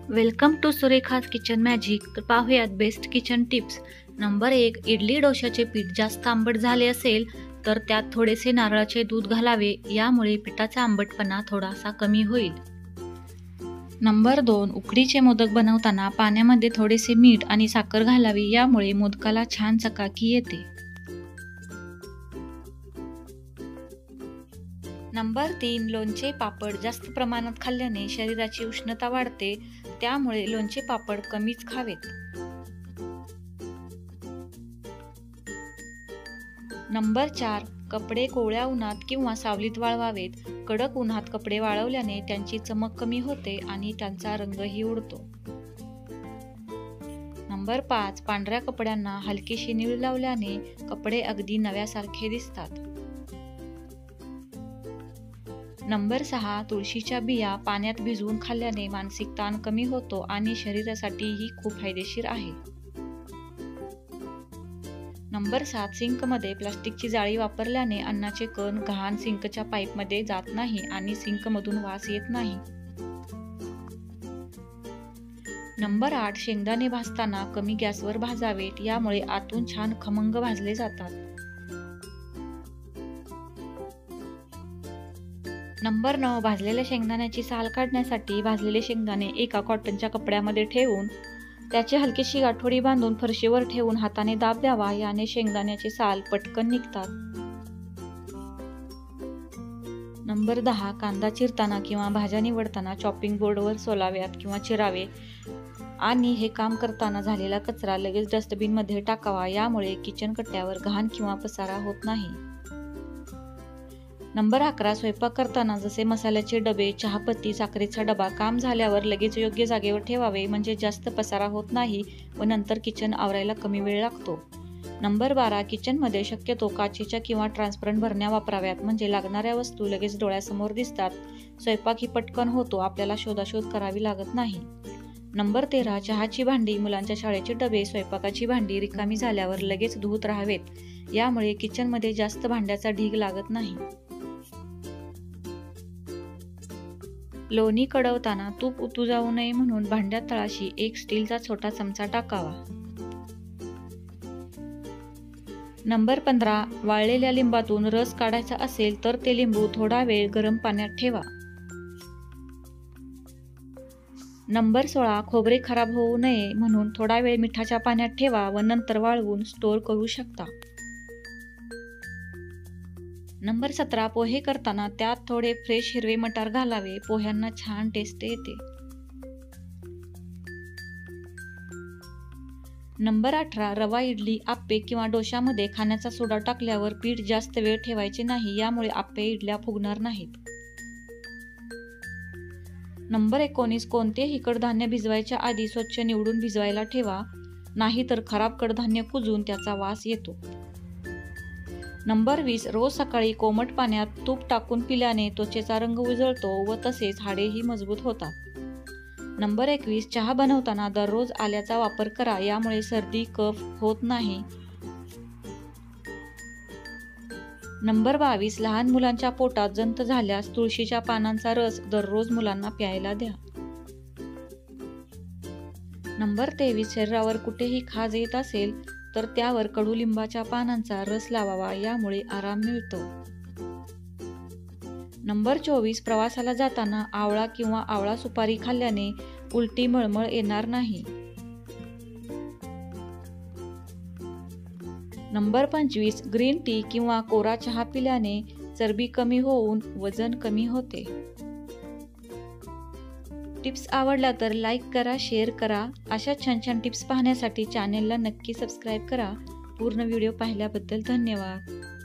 Welcome to Surekha's kitchen magic. तर पाहूयात best kitchen tips. Number 1, idli डोशाचे पीठ जास्त आंबट झाले असेल तर त्यात थोडेसे नारळाचे दूध घालावे, यामुळे पिठाचा आंबटपणा थोडासा कमी होईल। नंबर 2, उकडीचे मोदक बनवताना पाण्यामध्ये थोडेसे मीठ आणि साखर घालावी, यामुळे मोदकाला छान चकाकी येते। नंबर 3, लोणचे पापड जास्त प्रमाणात खाल्ल्याने शरीराची उष्णता वाढते, त्यामुळे लोणचे पापड कमीच खावेत। नंबर 4, कपडे कोवळ्या उन्हात किंवा सावलीत वाळवावेत। कडक उन्हात कपडे वाळवल्याने त्यांची चमक कमी होते आणि त्यांचा रंगही उडतो। नंबर 5, पांढऱ्या कपड्यांना हलकीशी निळ लावल्याने कपडे अगदी नव्यासारखे दिसतात। नंबर 6, तुळशीच्या बिया पाण्यात भिजवून खाल्ल्याने मानसिक ताण कमी होतो आणि शरीरासाठीही खूप फायदेशीर आहे। नंबर 7, सिंकमध्ये प्लास्टिकची जाळी वापरल्याने अन्नाचे कण घाण सिंकच्या पाईपमध्ये जात नाही आणि सिंकमधून वास येत नाही। नंबर 8, शेंगदाणे भाजताना कमी गॅसवर भाजावेत, यामुळे आतून छान खमंग भाजले जातात। नंबर 9, भाजलेल्या शेंगदाण्याची साल काढण्यासाठी भाजलेले शेंगदाणे एका कॉटनच्या कपड्यामध्ये ठेवून त्याची हलकीशी गाठोडी बांधून फरशीवर ठेवून हाताने दाब द्यावा, याने शेंगदाण्याची साल पटकन निघतात। नंबर 10, कांदा चिरताना किंवा भाज्या निवडताना चॉपिंग बोर्डवर सोलाव्यात किंवा चिरावे आणि हे काम करताना झालेला कचरा लगेच डस्टबिनमध्ये टाकावा, यामुळे किचन कट्ट्यावर घाण किंवा पसारा होत नाही। नंबर 11, स्वयंपाक करताना जसे मसाल्याचे डबे, चहापत्ती, साखरेचा डबा काम झाल्यावर लगेच योग्य जागेवर ठेवावे, म्हणजे जास्त पसारा होत नाही व नंतर किचन आवरायला कमी वेळ लागतो। नंबर 12, किचनमध्ये शक्यतो काचेच्या किंवा ट्रान्सपरंट भरण्या वापराव्यात, म्हणजे लागणाऱ्या वस्तू लगेच डोळ्यासमोर दिसतात। स्वयंपाकही पटकन होतो, आपल्याला शोधाशोध करावी लागत नाही। नंबर 13, चहाची भांडी, मुलांच्या शाळेचे डबे, स्वयंपाकाची भांडी रिकामी झाल्यावर लगेच धुत राहावेत, यामुळे किचनमध्ये जास्त भांड्याचा ढीग लागत नाही। लोणी कडवताना तूप उतू जाऊ नये म्हणून भांड्यात तळाशी एक स्टीलचा छोटा चमचा टाकावा। नंबर 15, वाळलेल्या लिंबातून रस काढायचा असेल तर ते लिंबू थोडा वेळ गरम पाण्यात ठेवा। नंबर 16, खोबरे खराब होऊ नये म्हणून थोडा वेळ मिठाच्या पाण्यात ठेवा व नंतर वाळवून स्टोअर करू शकता। नंबर 17, पोहे करताना त्यात थोडे फ्रेश हिरवे मटार घालावे, पोह्यांना छान टेस्ट येते। नंबर 18, रवा इडली, आप्पे किंवा डोशामध्ये खाण्याचा सोडा टाकल्यावर पीठ जास्त वेळ ठेवायचे नाही, यामुळे आप्पे इडल्या फुगणार नाहीत। नंबर 19, कोणतेही कडधान्य भिजवायच्या आधी स्वच्छ निवडून भिजवायला ठेवा, नाहीतर खराब कडधान्य कुजून त्याचा वास येतो। नंबर 20, रोज सकाळी कोमट पाण्यात तूप टाकून पिल्याने त्वचेचा रंग उजळतो व तसेच हाडेही मजबूत होतात। नंबर 21, चहा बनवताना दररोज आल्याचा वापर करा, यामुळे सर्दी कफ होत नाही। नंबर 22, लहान मुलांच्या पोटात जंत झाल्यास तुळशीच्या पानांचा रस दररोज मुलांना प्यायला द्या। नंबर 23, शरीरावर कुठेही खाज येत असेल तर त्यावर कडुलिंबाच्या पानांचा रस लावावा, यामुळे आराम मिळतो। नंबर 24, प्रवासाला जाताना आवळा किंवा आवळा सुपारी खाल्ल्याने उलटी मळमळ येणार नाही। नंबर 25, ग्रीन टी किंवा कोरा चहा पिल्याने चरबी कमी होऊन वजन कमी होते। टिप्स आवडल्या तर लाईक करा, शेअर करा। अशा छान छान टिप्स पाहण्यासाठी चॅनेलला नक्की सबस्क्राईब करा। पूर्ण व्हिडिओ पाहिल्याबद्दल धन्यवाद।